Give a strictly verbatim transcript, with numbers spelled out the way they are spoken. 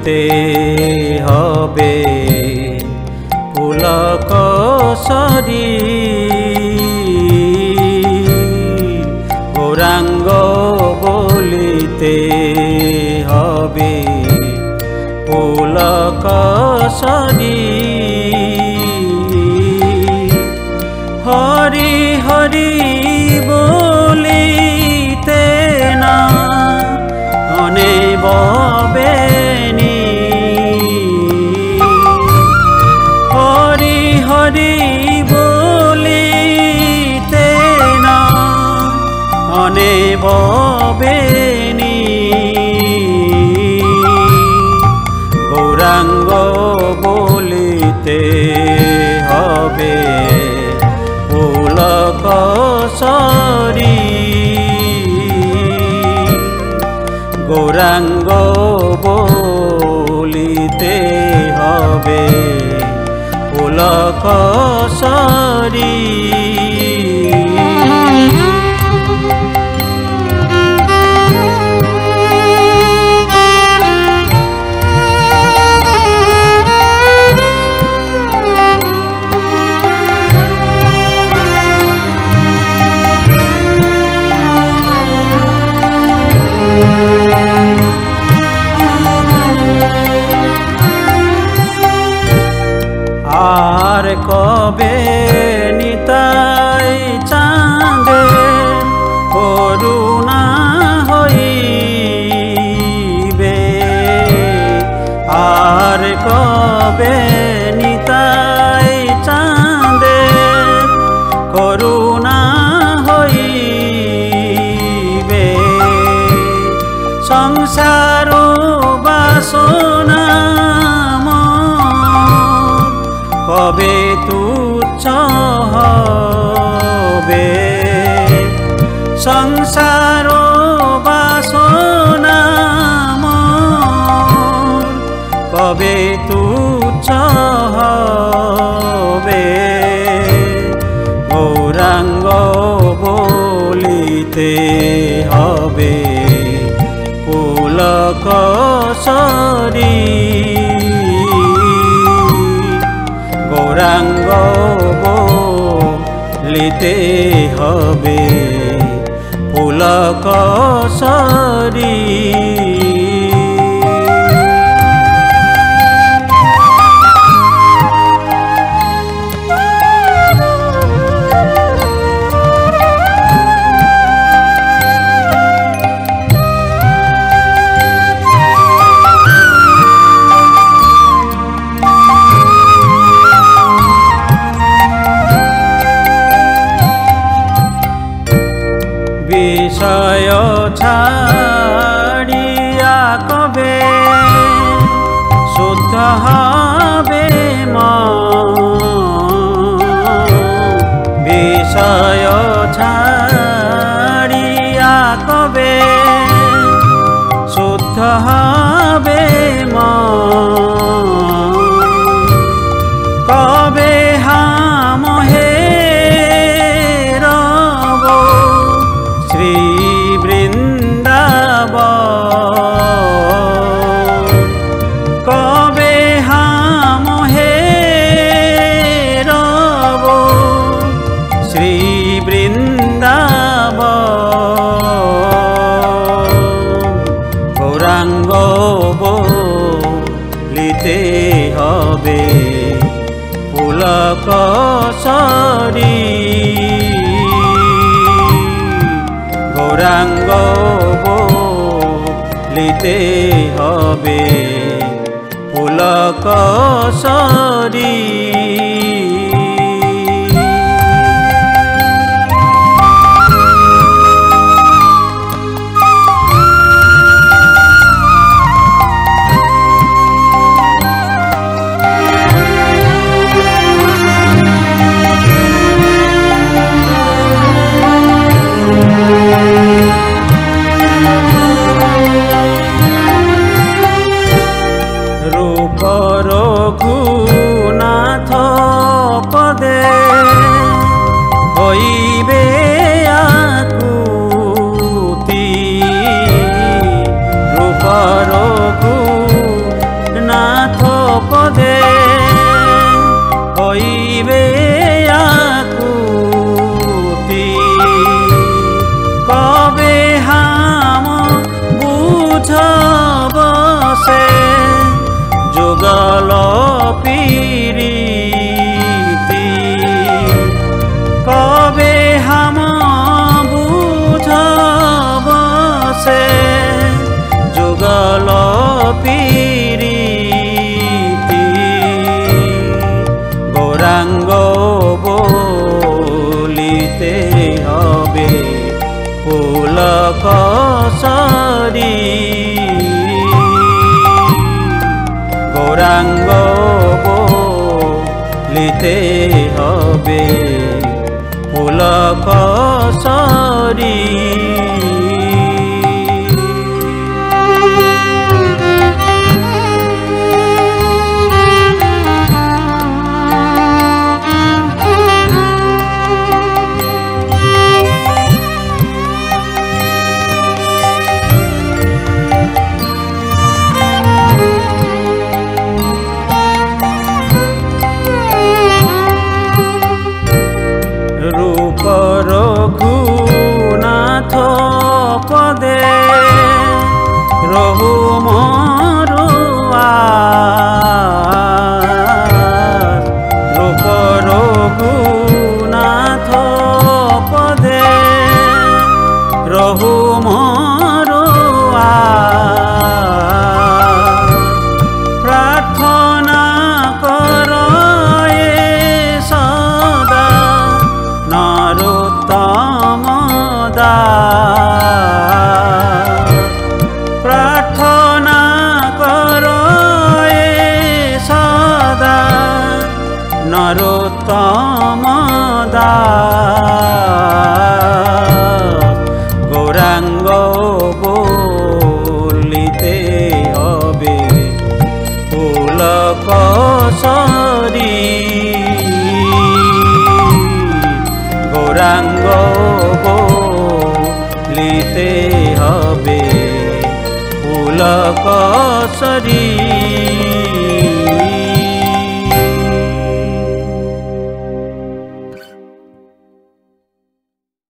বলিতে হবে পুলক সরি গৌরাঙ্গ বলিতে হবে পুলক সরি হরি হরি বলিতে না অনে ববেনি হরি হরি বলিতে না অনে ববেনি গৌরাঙ্গ বলিতে হবে পুলক সরি গৌরাঙ্গ বলিতে হবে পুলক সরি আর কবে নিতাই চাঁদে করুণা হইবে আর কবে নিতাই চাঁদে করুণা হইবে সংসার বাসনা কবে তুচ্ছ হবে সংসার বাসনা কবে তুচ্ছ হবে গৌরাঙ্গ বলিতে হবে পুলক সরি গৌরাঙ্গ বলিতে হবে পুলক সরি বিষয় ছাড়িয়া কবে শুদ্ধ হবে মন বিষয় ছাড়িয়া কবে শুদ্ধ হবে মন কবে হামহে কবে হামহে রব শ্রী বৃন্দাব গৌরাঙ্গ বলিতে হবে পুলক সরি গৌরাঙ্গ বলিতে হবে পুলক সরি রঘুনাথ পদে হইবে আকুতি রূপ রঘু করিবে আকুতি কবে হাম বুঝব সে যুগল পিরিতি কবে হাম বুঝব সে যুগল পিরিতি গৌরাঙ্গ বলিতে হবে পুলক সরি গৌরাঙ্গ বলিতে হবে পুলক সরি রঘুনাথ পদে রহু মরু রূপ রঘুনাথ পদে রহু মরু প্রার্থনা কর সদা নরোত্তম দাস প্রার্থনা কর সদা নরোত্তম দাস গৌরাঙ্গ বলিতে হবে পুলক সরি গৌরাঙ্গ বলিতে হবে পুলক সরি।